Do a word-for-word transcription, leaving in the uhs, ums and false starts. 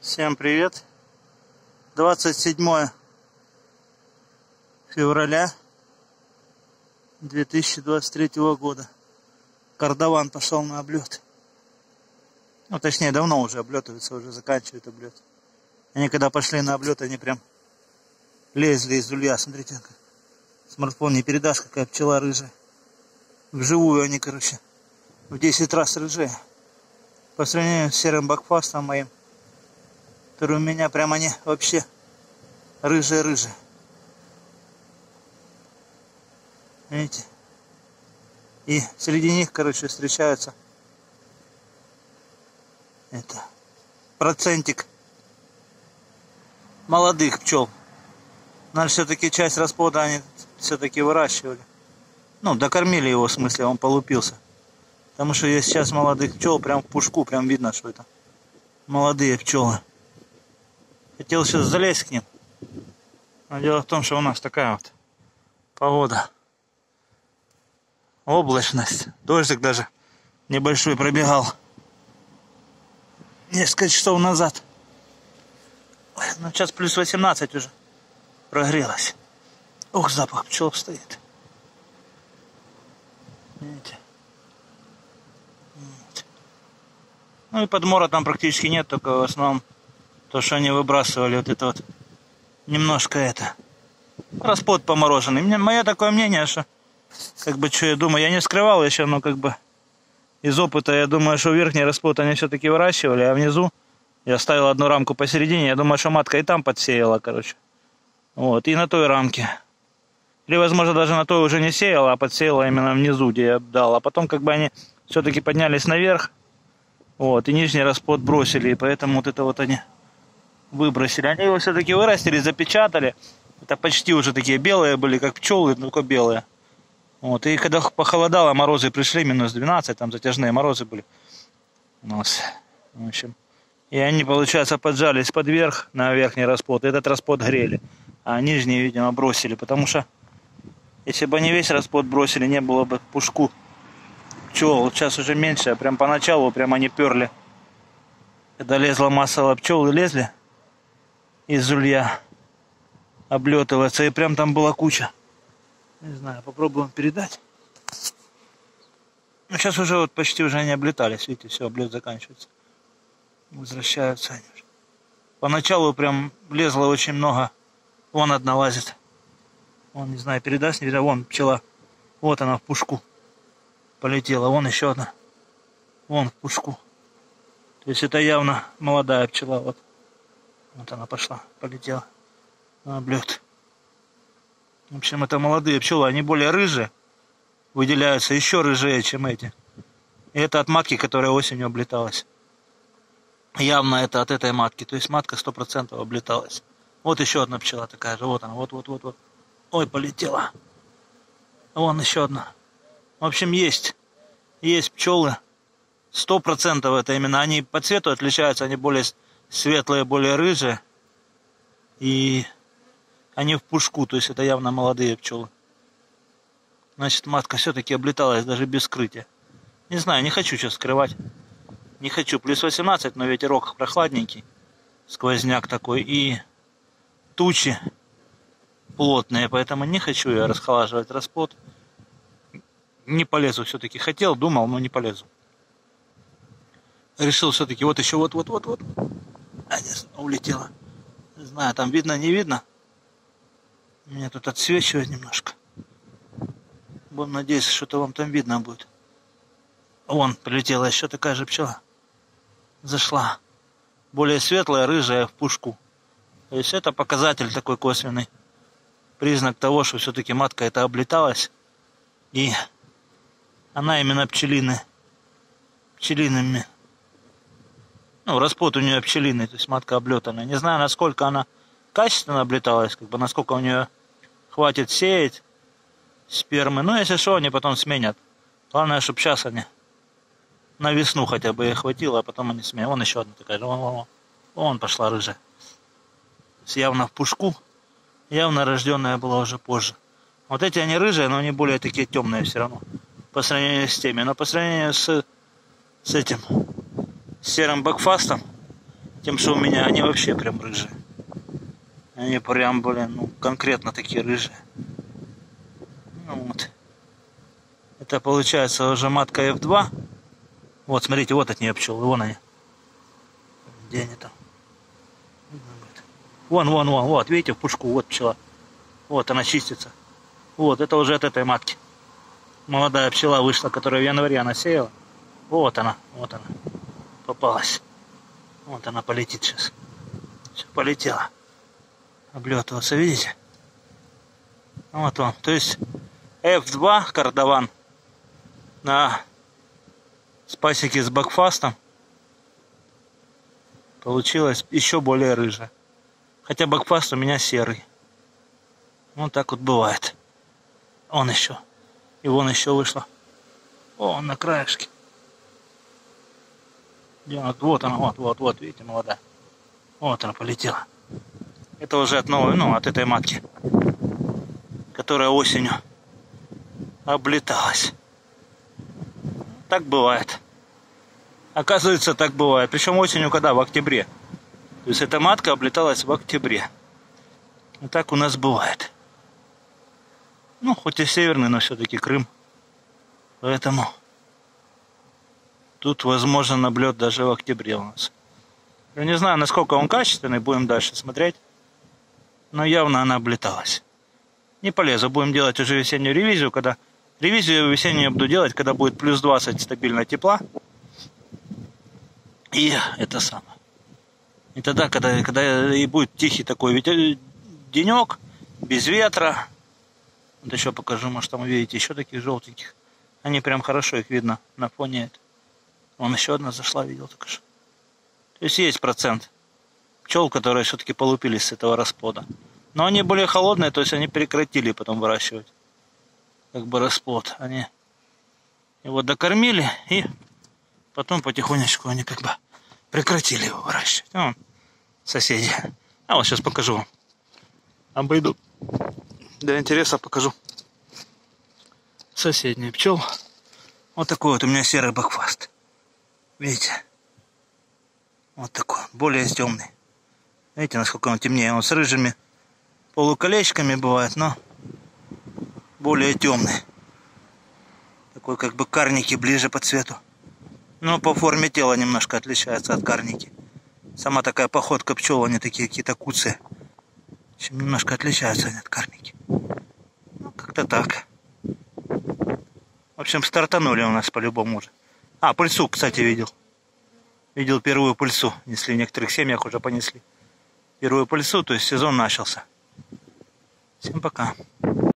Всем привет! двадцать седьмое февраля две тысячи двадцать третьего года. Кардаван пошел на облет. Ну, точнее, давно уже облетывается, уже заканчивает облет. Они когда пошли на облет, они прям лезли из улья. Смотрите, смартфон не передашь, какая пчела рыжая. Вживую они, короче, в десять раз рыжее. По сравнению с серым бакфастом моим, который у меня прям они вообще рыжие-рыжие. Видите? И среди них, короче, встречаются это процентик молодых пчел. Надо все-таки часть расплода они все-таки выращивали. Ну, докормили его, в смысле, он полупился. Потому что есть сейчас молодых пчел, прям в пушку, прям видно, что это молодые пчелы. Хотел сейчас залезть к ним. Но дело в том, что у нас такая вот погода. Облачность. Дождик даже небольшой пробегал несколько часов назад. Ну, сейчас плюс восемнадцать уже прогрелось. Ох, запах пчел стоит. Видите? Вот. Ну и подмора там практически нет, только в основном то, что они выбрасывали, вот это вот немножко это расплод помороженный. Мне, мое такое мнение, что как бы что я думаю, я не скрывал еще, но как бы из опыта я думаю, что верхний расплод они все-таки выращивали, а внизу я ставил одну рамку посередине, я думаю, что матка и там подсеяла, короче. Вот, и на той рамке. Или, возможно, даже на той уже не сеяла, а подсеяла именно внизу, где я дал. А потом как бы они все-таки поднялись наверх, вот, и нижний расплод бросили, и поэтому вот это вот они выбросили. Они его все-таки вырастили, запечатали. Это почти уже такие белые были, как пчелы, только белые. Вот. И когда похолодало, морозы пришли, минус двенадцать, там затяжные морозы были у нас. В общем. И они, получается, поджались под верх, на верхний расплод. И этот расплод грели. А нижний, видимо, бросили. Потому что, если бы они весь расплод бросили, не было бы пушку пчел. Вот сейчас уже меньше. А прям поначалу прям они перли. Когда лезла массово пчелы, лезли из улья облетываться, и прям там была куча. Не знаю, попробуем передать. Ну, сейчас уже вот почти уже они облетались, видите, все, облет заканчивается. Возвращаются они уже. Поначалу прям лезло очень много. Вон одна лазит. Вон, не знаю, передаст, не передаст. Вон пчела. Вот она в пушку полетела. Вон еще одна. Вон в пушку. То есть это явно молодая пчела. Вот. Вот она пошла, полетела на облет. В общем, это молодые пчелы, они более рыжие, выделяются еще рыжее, чем эти. И это от матки, которая осенью облеталась. Явно это от этой матки, то есть матка сто процентов облеталась. Вот еще одна пчела такая же, вот она, вот-вот-вот-вот. Ой, полетела. Вон еще одна. В общем, есть, есть пчелы, сто процентов это именно, они по цвету отличаются, они более светлые, более рыжие. И они в пушку, то есть это явно молодые пчелы. Значит, матка все-таки облеталась даже без скрытия. Не знаю, не хочу сейчас скрывать. Не хочу. Плюс восемнадцать, но ветерок прохладненький. Сквозняк такой. И тучи плотные, поэтому не хочу я расхолаживать расплод. Не полезу все-таки. Хотел, думал, но не полезу. Решил все-таки, вот еще вот-вот-вот-вот. А, нет, улетела. Не знаю, там видно, не видно. Меня тут отсвечивает немножко. Будем надеяться, что-то вам там видно будет. Вон, прилетела еще такая же пчела. Зашла. Более светлая, рыжая, в пушку. То есть это показатель такой косвенный. Признак того, что все-таки матка это облеталась. И она именно пчелины. Пчелиными. Ну, расплод у нее пчелиный, то есть матка облетанная. Не знаю, насколько она качественно облеталась, как бы насколько у нее хватит сеять спермы. Но если что, они потом сменят. Главное, чтобы сейчас они на весну хотя бы их хватило, а потом они сменят. Вон еще одна такая. Вон, вон, вон. Вон пошла рыжая. Явно в пушку. Явно рожденная была уже позже. Вот эти они рыжие, но они более такие темные все равно. По сравнению с теми. Но по сравнению с, с этим серым бакфастом, Тем, что у меня они вообще прям рыжие. Они прям, блин, ну, конкретно такие рыжие. Ну, вот. Это получается уже матка эф два. Вот, смотрите, вот от нее пчелы, вон они. Где они там? Вон, вон, вон, вот, видите, в пушку, вот пчела. Вот она чистится. Вот, это уже от этой матки. Молодая пчела вышла, которая в январе она сеяла. Вот она, вот она. Попалась. Вот она полетит сейчас. Все, полетела. Облетываться, видите? Вот он. То есть эф два кардаван на спасике с бакфастом получилось еще более рыжая. Хотя бакфаст у меня серый. Вот так вот бывает. Он еще. И вон еще вышло. О, он на краешке. Вот она, вот, вот, вот, видите, молодая. Вот она полетела. Это уже от новой, ну, от этой матки, которая осенью облеталась. Так бывает. Оказывается, так бывает. Причем осенью когда? В октябре. То есть эта матка облеталась в октябре. И так у нас бывает. Ну, хоть и северный, но все-таки Крым. Поэтому тут возможен облет даже в октябре у нас. Я не знаю, насколько он качественный, будем дальше смотреть. Но явно она облеталась. Не полезу, будем делать уже весеннюю ревизию, когда... Ревизию весеннюю я буду делать, когда будет плюс двадцать стабильно тепла. И это самое. И тогда, когда, когда и будет тихий такой ветер, денек, без ветра. Вот еще покажу, может там увидите еще таких желтеньких. Они прям хорошо, их видно на фоне. Вон еще одна зашла, видел только что. То есть есть процент пчел, которые все-таки полупились с этого расплода. Но они более холодные, то есть они прекратили потом выращивать. Как бы расплод. Они его докормили, и потом потихонечку они как бы прекратили его выращивать. Вон, соседи. А вот сейчас покажу вам. Обойду. Для интереса покажу. Соседний пчел. Вот такой вот у меня серый бакфаст. Видите? Вот такой. Более темный. Видите, насколько он темнее. Он с рыжими полуколечками бывает, но более темный. Такой как бы карники ближе по цвету. Но по форме тела немножко отличается от карники. Сама такая походка пчел, они такие какие-то куцые. Чем немножко отличаются они от карники. Ну, как-то так. В общем, стартанули у нас по-любому уже. А, пыльцу, кстати, видел. Видел первую пыльцу. Несли в некоторых семьях, уже понесли. Первую пыльцу, то есть сезон начался. Всем пока.